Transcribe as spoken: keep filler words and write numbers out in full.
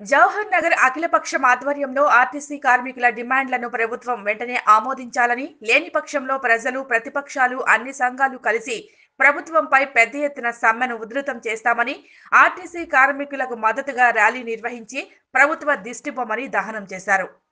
జవహర్ నగర్ అఖిలపక్షం ఆధ్వర్యంలో ఆర్టీసీ కార్మికుల డిమాండ్లను ప్రభుత్వం వెంటనే ఆమోదించాలని, లేని పక్షంలో ప్రజలు, ప్రతిపక్షాలు, అన్ని సంఘాలు కలిసి ప్రభుత్వంపై పెద్ద ఎత్తున సమ్మెను ఉధృతం చేస్తామని, ఆర్టీసీ కార్మికులకు మద్దతుగా ర్యాలీ నిర్వహించి ప్రభుత్వ దిష్టిబొమ్మని దహనం చేశారు.